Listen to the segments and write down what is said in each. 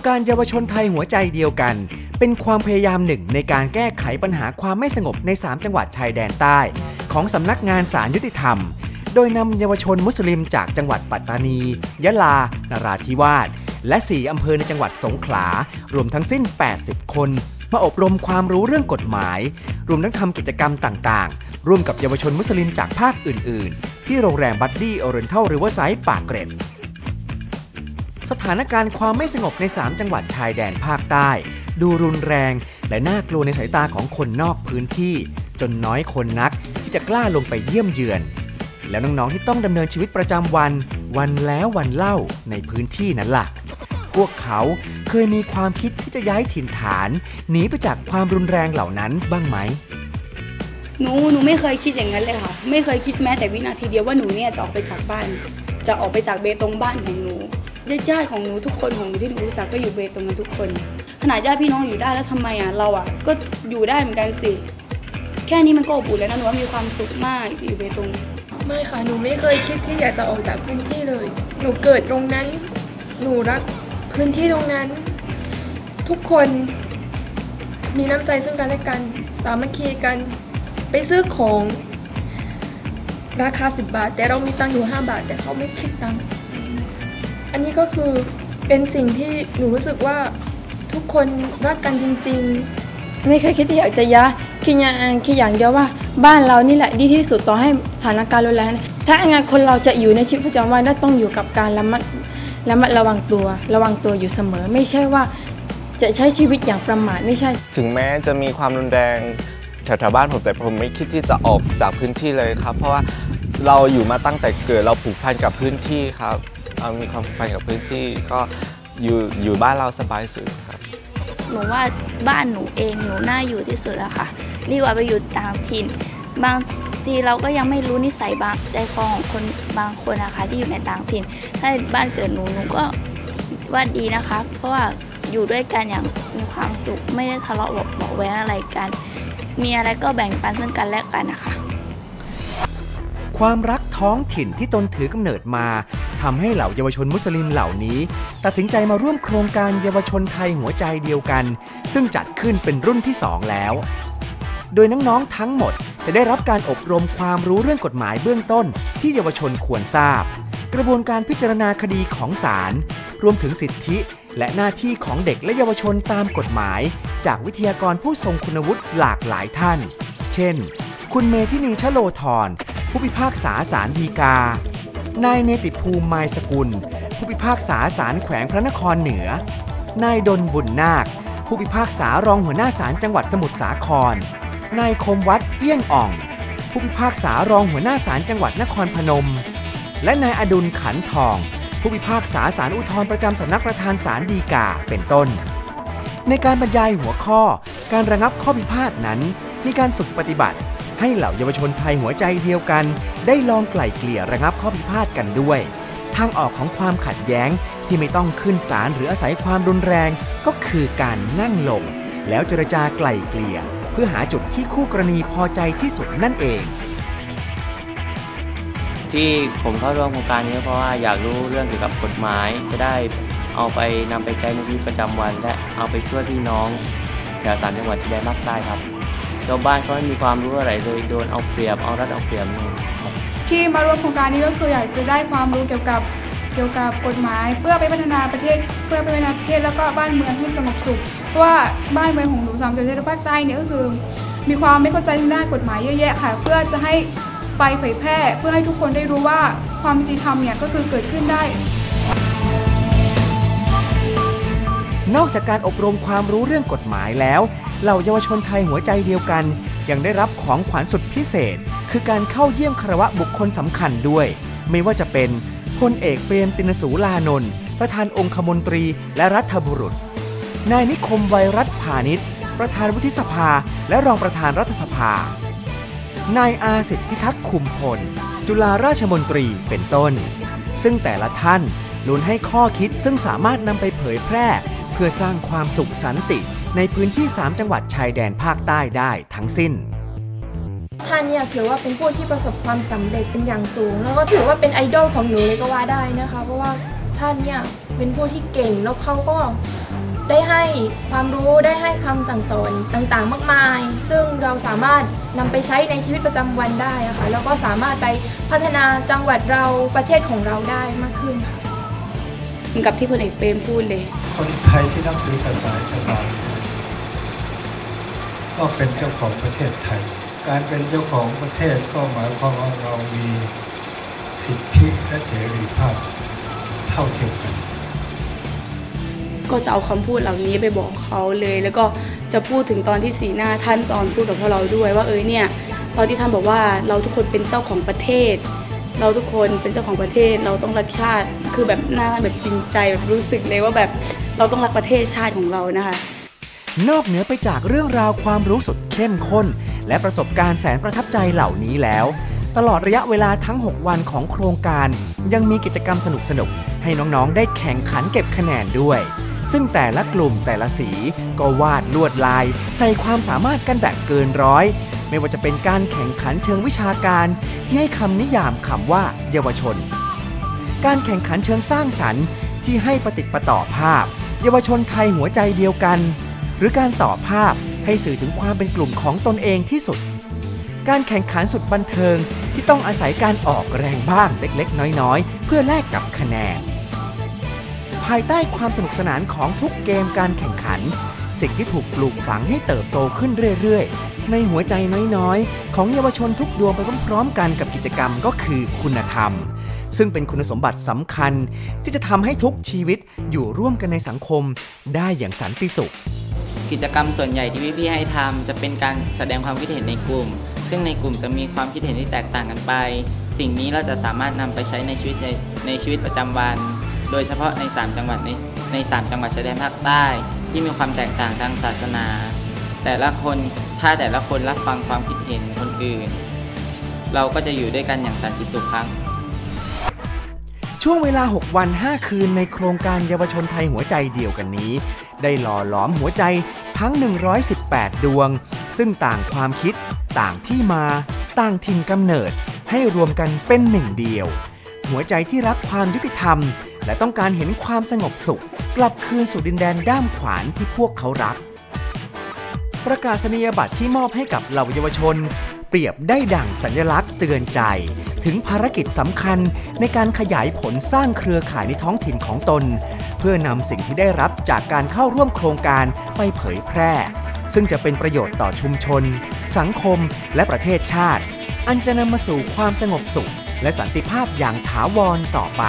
การเยาวชนไทยหัวใจเดียวกันเป็นความพยายามหนึ่งในการแก้ไขปัญหาความไม่สงบใน3จังหวัดชายแดนใต้ของสำนักงานศาลยุติธรรมโดยนำเยาวชนมุสลิมจากจังหวัดปัตตานียะลานราธิวาสและ4อำเภอในจังหวัดสงขลารวมทั้งสิ้น80คนมาอบรมความรู้เรื่องกฎหมายรวมทั้งทำกิจกรรมต่างๆร่วมกับเยาวชนมุสลิมจากภาคอื่นๆที่โรงแรมบัดดี้โอเรนทัลริเวอร์ไซด์ปากเกร็ดสถานการณ์ความไม่สงบใน3จังหวัดชายแดนภาคใต้ดูรุนแรงและน่ากลัวในสายตาของคนนอกพื้นที่จนน้อยคนนักที่จะกล้าลงไปเยี่ยมเยือนแล้วน้องๆที่ต้องดำเนินชีวิตประจำวันแล้ววันเล่าในพื้นที่นั้นล่ะพวกเขาเคยมีความคิดที่จะย้ายถิ่นฐานหนีไปจากความรุนแรงเหล่านั้นบ้างไหมหนูไม่เคยคิดอย่างนั้นเลยค่ะไม่เคยคิดแม้แต่วินาทีเดียวว่าหนูเนี่ยจะออกไปจากบ้านจะออกไปจากเบตงบ้านของหนูญาติของหนูทุกคนของหนูที่หนูรู้จักก็อยู่เบตงกันทุกคนขนาดญาติพี่น้องอยู่ได้แล้วทำไมเราก็อยู่ได้เหมือนกันสิแค่นี้มันก็อบอุ่นแล้วนะหนูว่ามีความสุขมากอยู่เบตงไม่ค่ะหนูไม่เคยคิดที่อยากจะออกจากพื้นที่เลยหนูเกิดตรงนั้นหนูรักพื้นที่ตรงนั้นทุกคนมีน้ำใจซึ่งกันและกันสามัคคีกันไปซื้อของราคา10 บาทแต่เรามีตังค์อยู่5 บาทแต่เขาไม่คิดตังค์อันนี้ก็คือเป็นสิ่งที่หนูรู้สึกว่าทุกคนรักกันจริงๆไม่เคยคิดที่อยากจะย้ายคิดอย่างเดียวว่าบ้านเรานี่แหละดีที่สุดต่อให้สถานการณ์รุนแรงถ้าอย่างนั้นคนเราจะอยู่ในชีวิตประจำวันต้องอยู่กับการระมัดระวังตัวอยู่เสมอไม่ใช่ว่าจะใช้ชีวิตอย่างประมาทไม่ใช่ถึงแม้จะมีความรุนแรงแถวบ้านผมแต่ผมไม่คิดที่จะออกจากพื้นที่เลยครับเพราะว่าเราอยู่มาตั้งแต่เกิดเราผูกพันกับพื้นที่ครับมีความผูกพันกับพื้นที่ก็อยู่บ้านเราสบายสุดครับหนูว่าบ้านหนูเองหนูน่าอยู่ที่สุดแล้วค่ะดีกว่าไปอยู่ต่างถิ่นบางทีเราก็ยังไม่รู้นิสัยบางใจคอของคนบางคนนะคะที่อยู่ในต่างถิ่นถ้าบ้านเกิดหนูก็ว่าดีนะคะเพราะว่าอยู่ด้วยกันอย่างมีความสุขไม่ได้ทะเลาะเบาะแว้งอะไรกันมีอะไรก็แบ่งปันซึ่งกันและกันนะคะความรักท้องถิ่นที่ตนถือกำเนิดมาทำให้เหล่าเยาวชนมุสลิมเหล่านี้ตัดสินใจมาร่วมโครงการเยาวชนไทยหัวใจเดียวกันซึ่งจัดขึ้นเป็นรุ่นที่2แล้วโดยน้องๆทั้งหมดจะได้รับการอบรมความรู้เรื่องกฎหมายเบื้องต้นที่เยาวชนควรทราบกระบวนการพิจารณาคดีของศาลรวมถึงสิทธิและหน้าที่ของเด็กและเยาวชนตามกฎหมายจากวิทยากรผู้ทรงคุณวุฒิหลากหลายท่านเช่นคุณเมธินีชโลธรผู้พิพากษาศาลฎีกานายเนติภูมิไมยสกุลผู้พิพากษาศาลแขวงพระนครเหนือนายดลบุญนาคผู้พิพากษารองหัวหน้าศาลจังหวัดสมุทรสาครนายคมวัฒน์เอี้ยงอ่องผู้พิพากษารองหัวหน้าศาลจังหวัดนครพนมและนายอดุลขันทองผู้พิพากษาศาลอุทธรณ์ประจำสำนักประธานศาลฎีกาเป็นต้นในการบรรยายหัวข้อการระงับข้อพิพาทนั้นมีการฝึกปฏิบัติให้เหล่าเยาวชนไทยหัวใจเดียวกันได้ลองไกล่เกลี่ยระงับข้อพิพาทกันด้วยทางออกของความขัดแย้งที่ไม่ต้องขึ้นศาลหรืออาศัยความรุนแรงก็คือการนั่งลงแล้วเจรจาไกล่เกลี่ยเพื่อหาจุดที่คู่กรณีพอใจที่สุดนั่นเองที่ผมเข้าร่วมโครงการนี้เพราะว่าอยากรู้เรื่องเกี่ยวกับกฎหมายจะได้เอาไปนำไปใช้ในชีวิตประจำวันและเอาไปช่วยพี่น้องแถว3จังหวัดชายแดนภาคใต้ครับชาวบ้านเขาไม่มีความรู้อะไรเลยโดนเอาเปรียบเอารัดเอาเปรียบนี่ที่มาร่วมโครงการนี้ก็คืออยากจะได้ความรู้เกี่ยวกับกฎหมายเพื่อไปพัฒนาประเทศแล้วก็บ้านเมืองให้สงบสุขเพราะว่าบ้านเมืองของหนู3จังหวัดภาคใต้เนี่ยก็คือมีความไม่เข้าใจทางด้านกฎหมายเยอะแยะค่ะเพื่อจะให้ไปเผยแพร่เพื่อให้ทุกคนได้รู้ว่าความยุติธรรมเนี่ยก็คือเกิดขึ้นได้นอกจากการอบรมความรู้เรื่องกฎหมายแล้วเหล่าเยาวชนไทยหัวใจเดียวกันยังได้รับของขวัญสุดพิเศษคือการเข้าเยี่ยมคารวะบุคคลสำคัญด้วยไม่ว่าจะเป็นพลเอกเปรมติณสูลานนท์ประธานองคมนตรีและรัฐบุรุษนายนิคมไวรัตน์พานิชประธานวุฒิสภาและรองประธานรัฐสภานายอาสิทธิพิทักษ์คุมพลจุฬาราชมนตรีเป็นต้นซึ่งแต่ละท่านล้วนให้ข้อคิดซึ่งสามารถนำไปเผยแพร่เพื่อสร้างความสุขสันติในพื้นที่3จังหวัดชายแดนภาคใต้ได้ทั้งสิ้นท่านเนี่ยถือว่าเป็นผู้ที่ประสบความสำเร็จเป็นอย่างสูงแล้วก็ถือว่าเป็นไอดอลของหนูเลยก็ว่าได้นะคะเพราะว่าท่านเนี่ยเป็นผู้ที่เก่งแล้วเขาก็ได้ให้ความรู้ได้ให้คำสั่งสอนต่างๆมากมายซึ่งเราสามารถนำไปใช้ในชีวิตประจำวันได้ค่ะแล้วก็สามารถไปพัฒนาจังหวัดเราประเทศของเราได้มากขึ้นค่ะกับที่พลเอกเปรมพูดเลยคนไทยที่นับถือศาสนาอิสลามก็เป็นเจ้าของประเทศไทยการเป็นเจ้าของประเทศก็หมายความว่าเรามีสิทธิและเสรีภาพเท่าเทียมกันก็จะเอาคำพูดเหล่านี้ไปบอกเขาเลยแล้วก็จะพูดถึงตอนที่สีหน้าท่านตอนพูดกับพวกเราด้วยว่าเนี่ยตอนที่ท่านบอกว่าเราทุกคนเป็นเจ้าของประเทศเราทุกคนเป็นเจ้าของประเทศเราต้องรักชาติคือแบบหน้าแบบจริงใจแบบรู้สึกเลยว่าแบบเราต้องรักประเทศชาติของเรานะคะนอกเหนือไปจากเรื่องราวความรู้สุดเข้มข้นและประสบการณ์แสนประทับใจเหล่านี้แล้วตลอดระยะเวลาทั้ง6วันของโครงการยังมีกิจกรรมสนุกๆให้น้องๆได้แข่งขันเก็บคะแนนด้วยซึ่งแต่ละกลุ่มแต่ละสีก็วาดลวดลายใส่ความสามารถกันแบบเกินร้อยไม่ว่าจะเป็นการแข่งขันเชิงวิชาการที่ให้คำนิยามคำว่าเยาวชนการแข่งขันเชิงสร้างสรรค์ที่ให้ประติดประต่อภาพเยาวชนไทยหัวใจเดียวกันหรือการต่อภาพให้สื่อถึงความเป็นกลุ่มของตนเองที่สุดการแข่งขันสุดบันเทิงที่ต้องอาศัยการออกแรงบ้างเล็กๆน้อยๆเพื่อแลกกับคะแนนภายใต้ความสนุกสนานของทุกเกมการแข่งขันสิ่งที่ถูกปลูกฝังให้เติบโตขึ้นเรื่อยๆในหัวใจน้อยๆของเยาวชนทุกดวงไปพร้อมๆกันกับกิจกรรมก็คือคุณธรรมซึ่งเป็นคุณสมบัติสำคัญที่จะทำให้ทุกชีวิตอยู่ร่วมกันในสังคมได้อย่างสันติสุขกิจกรรมส่วนใหญ่ที่พี่ๆให้ทำจะเป็นการแสดงความคิดเห็นในกลุ่มซึ่งในกลุ่มจะมีความคิดเห็นที่แตกต่างกันไปสิ่งนี้เราจะสามารถนำไปใช้ในชีวิตประจำวันโดยเฉพาะใน3จังหวัดใน3จังหวัดชายแดนภาคใต้ที่มีความแตกต่างทางศาสนาแต่ละคนรับฟังความคิดเห็นคนอื่นเราก็จะอยู่ด้วยกันอย่างสันติสุขครับช่วงเวลา6วัน5คืนในโครงการเยาวชนไทยหัวใจเดียวกันนี้ได้หล่อหลอมหัวใจทั้ง118ดวงซึ่งต่างความคิดต่างที่มาต่างถิ่นกำเนิดให้รวมกันเป็นหนึ่งเดียวหัวใจที่รักความยุติธรรมและต้องการเห็นความสงบสุขกลับคืนสู่ดินแดนด้ามขวานที่พวกเขารักประกาศนียบัตรที่มอบให้กับเหล่าเยาวชนเปรียบได้ดั่งสัญลักษณ์เตือนใจถึงภารกิจสำคัญในการขยายผลสร้างเครือข่ายในท้องถิ่นของตนเพื่อนำสิ่งที่ได้รับจากการเข้าร่วมโครงการไปเผยแพร่ซึ่งจะเป็นประโยชน์ต่อชุมชนสังคมและประเทศชาติอันจะนำมาสู่ความสงบสุขและสันติภาพอย่างถาวรต่อไป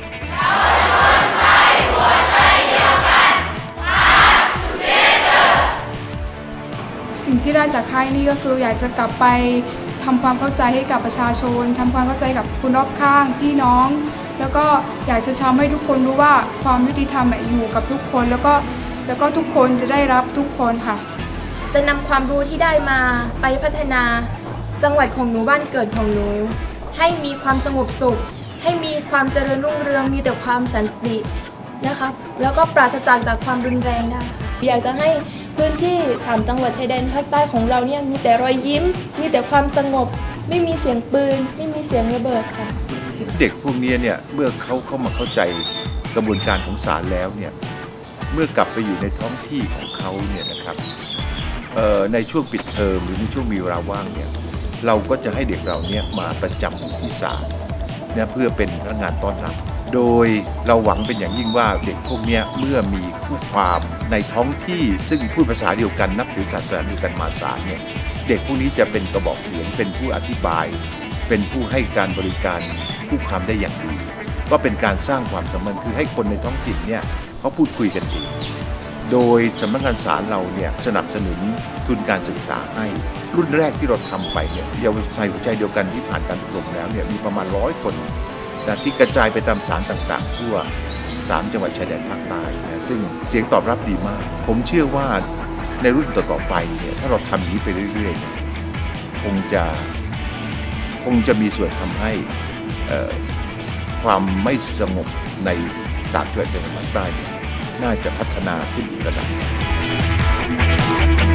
สิ่งที่ได้จากค่ายนี้ก็คืออยากจะกลับไปทำความเข้าใจให้กับประชาชนทำความเข้าใจกับคนรอบข้างพี่น้องแล้วก็อยากจะทำให้ทุกคนรู้ว่าความยุติธรรมอยู่กับทุกคนแล้วก็ทุกคนจะได้รับทุกคนค่ะจะนำความรู้ที่ได้มาไปพัฒนาจังหวัดของหนูบ้านเกิดของหนูให้มีความสงบสุขให้มีความเจริญรุ่งเรืองมีแต่ความสันตินะคะแล้วก็ปราศจากความรุนแรงได้อยากจะให้พื้นที่3จังหวัดชายแดนภาคใต้ของเราเนี่ยมีแต่รอยยิ้มมีแต่ความสงบไม่มีเสียงปืนไม่มีเสียงระเบิดค่ะเด็กพวกนี้เนี่ยเมื่อเขาเข้ามาเข้าใจกระบวนการของศาลแล้วเนี่ยเมื่อกลับไปอยู่ในท้องที่ของเขาเนี่ยนะครับในช่วงปิดเทอมหรือในช่วงมีเวลาว่างเนี่ยเราก็จะให้เด็กเราเนี่ยมาประจำที่ศาลเนี่ยเพื่อเป็นพนักงานต้อนรับโดยเราหวังเป็นอย่างยิ่งว่าเด็กพวกนี้เมื่อมีคู่ความในท้องที่ซึ่งพูดภาษาเดียวกันนับถือศาสนาเดียวกันมาศาลเนี่ยเด็กพวกนี้จะเป็นกระบอกเสียงเป็นผู้อธิบายเป็นผู้ให้การบริการคู่ความได้อย่างดีก็เป็นการสร้างความสัมพันธ์คือให้คนในท้องถิ่นเนี่ยเขาพูดคุยกันเองโดยสำนักงานศาลเราเนี่ยสนับสนุนทุนการศึกษาให้รุ่นแรกที่เราทำไปเนี่ยเยาวชนไทยหัวใจเดียวกันที่ผ่านการอบรมแล้วเนี่ยมีประมาณ100 คนที่กระจายไปตามศาลต่างๆทั่ว3จังหวัดชายแดนภาคใต้นะซึ่งเสียงตอบรับดีมากผมเชื่อว่าในรุ่นต่อๆไปเนี่ยถ้าเราทำอย่างนี้ไปเรื่อยๆคงจะมีส่วนทำให้ความไม่สงบใน3จังหวัดชายแดนภาคใต้น่าจะพัฒนาขึ้นอีกระดับ